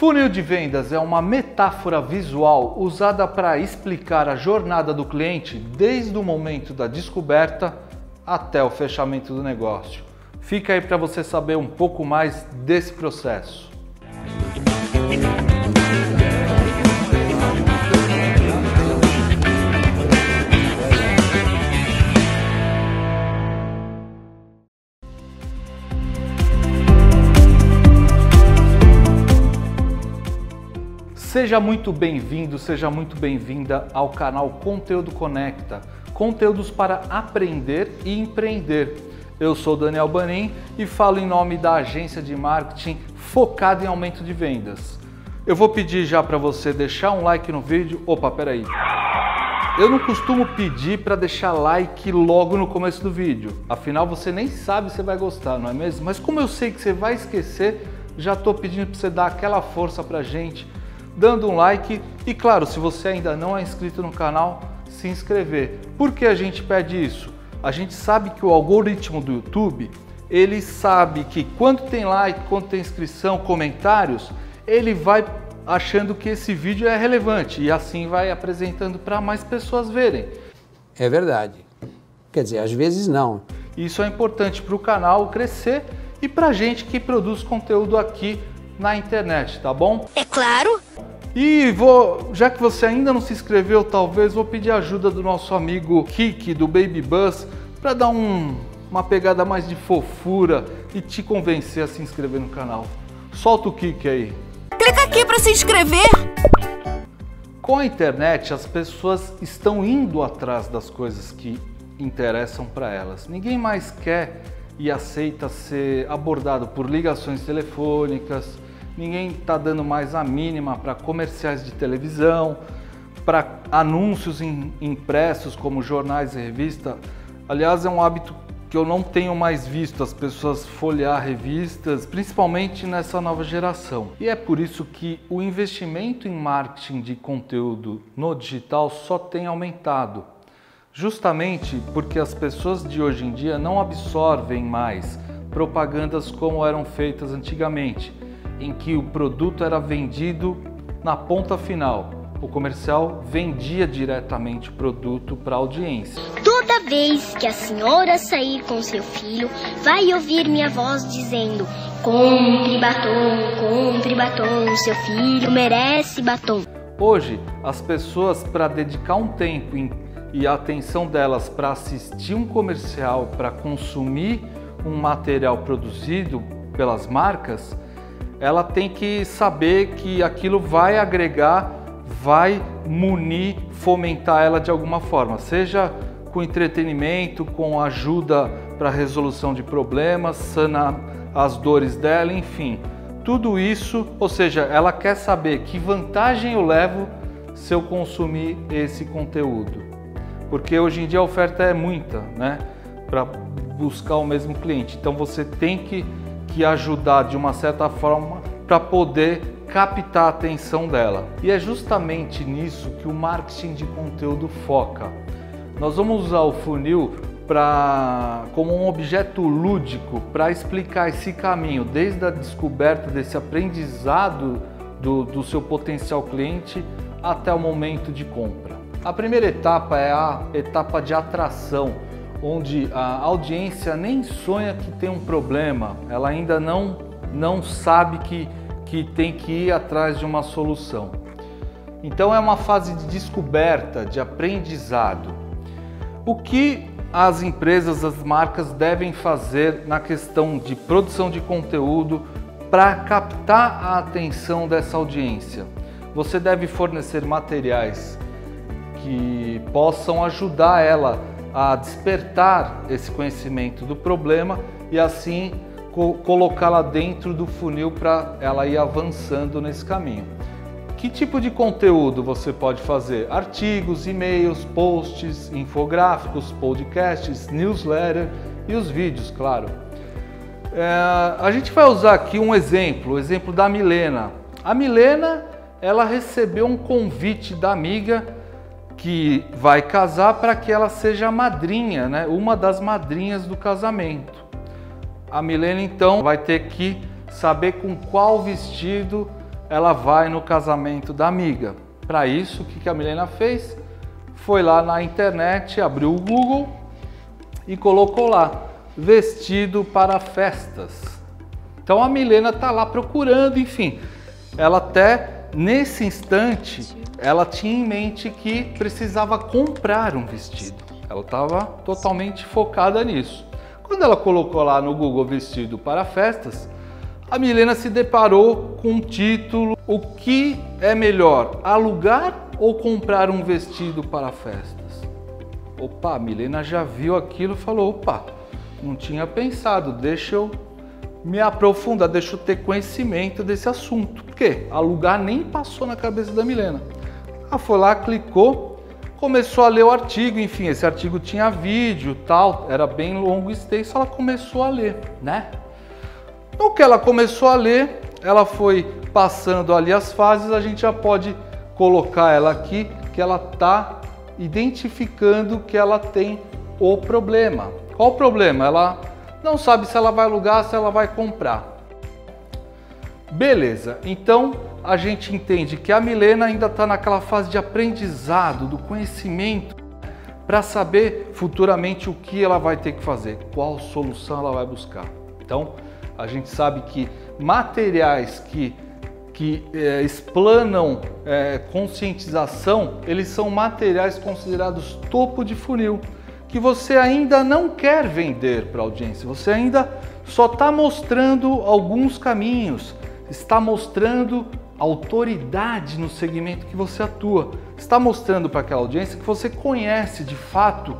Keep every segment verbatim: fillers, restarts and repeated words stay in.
Funil de vendas é uma metáfora visual usada para explicar a jornada do cliente desde o momento da descoberta até o fechamento do negócio. Fica aí para você saber um pouco mais desse processo. Seja muito bem-vindo, seja muito bem-vinda ao canal Conteúdo Conecta, conteúdos para aprender e empreender. Eu sou Daniel Banin e falo em nome da agência de marketing focada em aumento de vendas. Eu vou pedir já para você deixar um like no vídeo. Opa, peraí. Eu não costumo pedir para deixar like logo no começo do vídeo, afinal você nem sabe se vai gostar, não é mesmo? Mas como eu sei que você vai esquecer, já estou pedindo para você dar aquela força para a gente, dando um like e, claro, se você ainda não é inscrito no canal, se inscrever. Por que a gente pede isso? A gente sabe que o algoritmo do YouTube, ele sabe que quando tem like, quando tem inscrição, comentários, ele vai achando que esse vídeo é relevante e assim vai apresentando para mais pessoas verem. É verdade. Quer dizer, às vezes não. Isso é importante para o canal crescer e para a gente que produz conteúdo aqui na internet, tá bom? É claro! E vou, já que você ainda não se inscreveu, talvez vou pedir ajuda do nosso amigo Kiki do Baby Buzz para dar um, uma pegada mais de fofura e te convencer a se inscrever no canal. Solta o Kiki aí. Clica aqui para se inscrever. Com a internet, as pessoas estão indo atrás das coisas que interessam para elas. Ninguém mais quer e aceita ser abordado por ligações telefônicas, ninguém está dando mais a mínima para comerciais de televisão, para anúncios impressos como jornais e revistas. Aliás, é um hábito que eu não tenho mais visto as pessoas folhear revistas, principalmente nessa nova geração. E é por isso que o investimento em marketing de conteúdo no digital só tem aumentado. Justamente porque as pessoas de hoje em dia não absorvem mais propagandas como eram feitas antigamente, em que o produto era vendido na ponta final. O comercial vendia diretamente o produto para a audiência. Toda vez que a senhora sair com seu filho, vai ouvir minha voz dizendo: compre batom, compre batom, seu filho merece batom. Hoje, as pessoas, para dedicar um tempo em e a atenção delas para assistir um comercial, para consumir um material produzido pelas marcas, ela tem que saber que aquilo vai agregar, vai munir, fomentar ela de alguma forma, seja com entretenimento, com ajuda para resolução de problemas, sanar as dores dela, enfim. Tudo isso, ou seja, ela quer saber que vantagem eu levo se eu consumir esse conteúdo. Porque hoje em dia a oferta é muita, né, para buscar o mesmo cliente. Então você tem que, que ajudar de uma certa forma para poder captar a atenção dela. E é justamente nisso que o marketing de conteúdo foca. Nós vamos usar o funil pra, como um objeto lúdico para explicar esse caminho, desde a descoberta desse aprendizado do, do seu potencial cliente até o momento de compra. A primeira etapa é a etapa de atração, onde a audiência nem sonha que tem um problema, ela ainda não, não sabe que, que tem que ir atrás de uma solução. Então é uma fase de descoberta, de aprendizado. O que as empresas, as marcas devem fazer na questão de produção de conteúdo para captar a atenção dessa audiência? Você deve fornecer materiais que possam ajudar ela a despertar esse conhecimento do problema e assim co- colocá-la dentro do funil para ela ir avançando nesse caminho. Que tipo de conteúdo você pode fazer? Artigos, e-mails, posts, infográficos, podcasts, newsletter e os vídeos, claro. É, a gente vai usar aqui um exemplo, o exemplo da Milena. A Milena, ela recebeu um convite da amiga que vai casar para que ela seja a madrinha, né? Uma das madrinhas do casamento. A Milena então vai ter que saber com qual vestido ela vai no casamento da amiga. Para isso, o que a Milena fez? Foi lá na internet, abriu o Google e colocou lá, vestido para festas. Então a Milena está lá procurando, enfim. Ela até, nesse instante, ela tinha em mente que precisava comprar um vestido. Ela estava totalmente focada nisso. Quando ela colocou lá no Google vestido para festas, a Milena se deparou com um título: o que é melhor, alugar ou comprar um vestido para festas? Opa, a Milena já viu aquilo e falou, opa, não tinha pensado, deixa eu me aprofundar, deixa eu ter conhecimento desse assunto. Por quê? Alugar nem passou na cabeça da Milena. Ela foi lá, clicou, começou a ler o artigo, enfim, esse artigo tinha vídeo, tal, era bem longo e extenso, ela começou a ler, né? No que ela começou a ler, ela foi passando ali as fases, a gente já pode colocar ela aqui, que ela está identificando que ela tem o problema. Qual o problema? Ela não sabe se ela vai alugar, se ela vai comprar. Beleza, então a gente entende que a Milena ainda está naquela fase de aprendizado, do conhecimento, para saber futuramente o que ela vai ter que fazer, qual solução ela vai buscar. Então, a gente sabe que materiais que, que é, explanam é, conscientização, eles são materiais considerados topo de funil, que você ainda não quer vender para a audiência, você ainda só está mostrando alguns caminhos, está mostrando autoridade no segmento que você atua, está mostrando para aquela audiência que você conhece de fato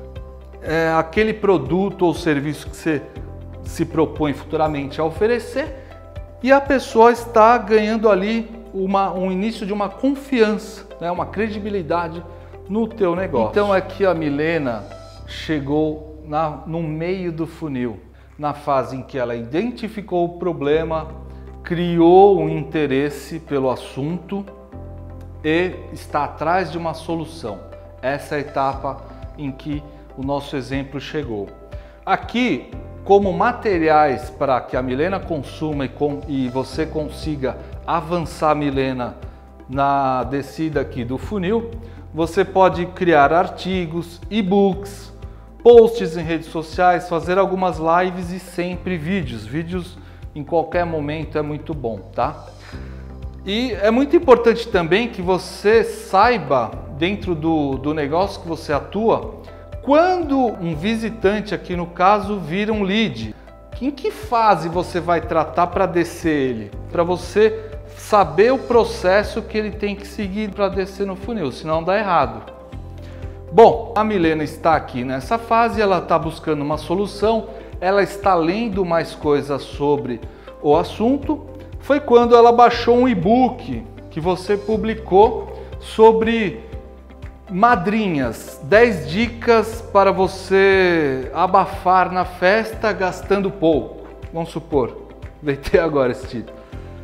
é, aquele produto ou serviço que você se propõe futuramente a oferecer, e a pessoa está ganhando ali uma, um início de uma confiança, né, uma credibilidade no teu negócio. Então aqui a Milena chegou na, no meio do funil, na fase em que ela identificou o problema, criou um interesse pelo assunto e está atrás de uma solução. Essa é a etapa em que o nosso exemplo chegou. Aqui, como materiais para que a Milena consuma e, com, e você consiga avançar a Milena na descida aqui do funil, você pode criar artigos, e-books, posts em redes sociais, fazer algumas lives e sempre vídeos. Vídeos em qualquer momento é muito bom, tá? E é muito importante também que você saiba, dentro do, do negócio que você atua, quando um visitante, aqui no caso, vira um lead, em que fase você vai tratar para descer ele? Para você saber o processo que ele tem que seguir para descer no funil, senão dá errado. Bom, a Milena está aqui nessa fase, ela está buscando uma solução, ela está lendo mais coisas sobre o assunto. Foi quando ela baixou um e-book que você publicou sobre madrinhas, dez dicas para você abafar na festa gastando pouco. Vamos supor, inventei agora esse título.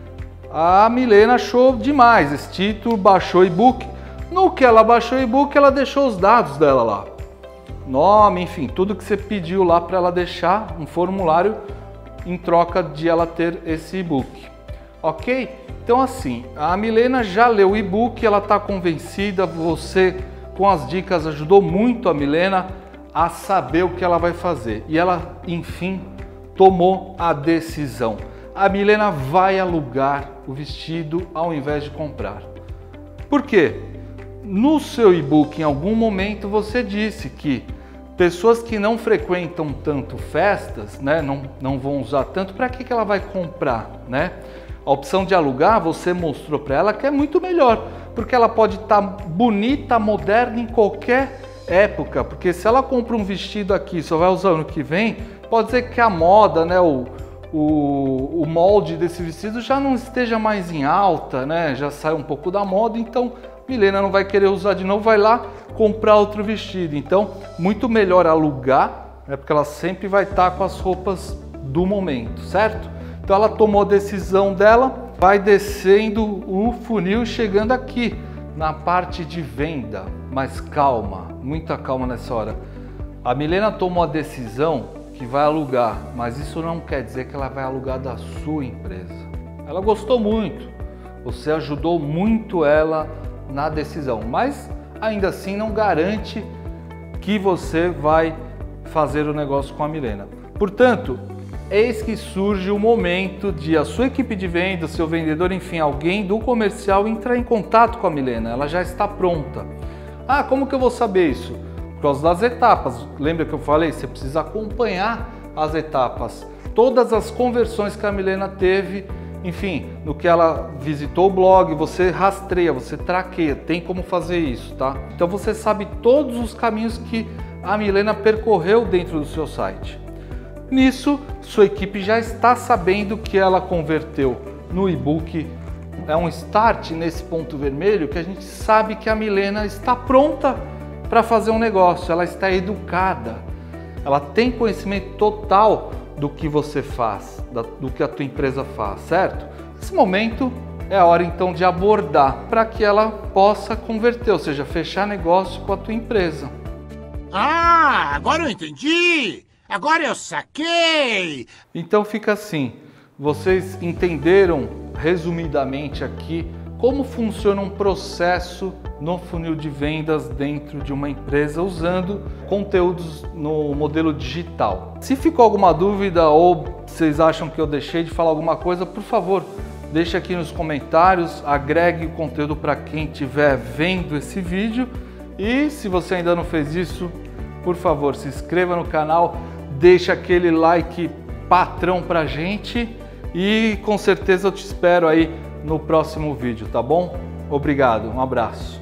A Milena achou demais esse título, baixou o e-book. No que ela baixou o e-book, ela deixou os dados dela lá. Nome, enfim, tudo que você pediu lá para ela deixar, um formulário em troca de ela ter esse e-book. Ok? Então assim, a Milena já leu o e-book, ela está convencida, você com as dicas ajudou muito a Milena a saber o que ela vai fazer. E ela, enfim, tomou a decisão. A Milena vai alugar o vestido ao invés de comprar. Por quê? No seu e-book, em algum momento, você disse que pessoas que não frequentam tanto festas, né, não, não vão usar tanto, para que, que ela vai comprar, né? A opção de alugar, você mostrou para ela que é muito melhor, porque ela pode estar bonita, moderna em qualquer época, porque se ela compra um vestido aqui, só vai usar ano que vem, pode ser que a moda, né, o, o, o molde desse vestido já não esteja mais em alta, né, já sai um pouco da moda, então Milena não vai querer usar de novo, vai lá comprar outro vestido. Então, muito melhor alugar, né, porque ela sempre vai estar com as roupas do momento, certo? Então ela tomou a decisão dela, vai descendo o funil, chegando aqui na parte de venda, mas calma, muita calma nessa hora. A Milena tomou a decisão que vai alugar, mas isso não quer dizer que ela vai alugar da sua empresa. Ela gostou muito, Você ajudou muito ela na decisão, mas ainda assim não garante que você vai fazer o negócio com a Milena. Portanto, eis que surge o momento de a sua equipe de venda, seu vendedor, enfim, alguém do comercial entrar em contato com a Milena. Ela já está pronta. Ah, como que eu vou saber isso? Por causa das etapas. Lembra que eu falei? Você precisa acompanhar as etapas. Todas as conversões que a Milena teve, enfim, no que ela visitou o blog, você rastreia, você traqueia, tem como fazer isso, tá? Então você sabe todos os caminhos que a Milena percorreu dentro do seu site. Nisso, sua equipe já está sabendo que ela converteu no e-book. É um start nesse ponto vermelho que a gente sabe que a Milena está pronta para fazer um negócio, ela está educada, ela tem conhecimento total do que você faz, do que a tua empresa faz, certo? Nesse momento é a hora então de abordar para que ela possa converter, ou seja, fechar negócio com a tua empresa. Ah, agora eu entendi! Agora eu saquei! Então fica assim, vocês entenderam resumidamente aqui como funciona um processo no funil de vendas dentro de uma empresa usando conteúdos no modelo digital. Se ficou alguma dúvida ou vocês acham que eu deixei de falar alguma coisa, por favor, deixe aqui nos comentários, agregue o conteúdo para quem estiver vendo esse vídeo e se você ainda não fez isso, por favor, se inscreva no canal, deixa aquele like patrão pra gente e com certeza eu te espero aí no próximo vídeo, tá bom? Obrigado, um abraço.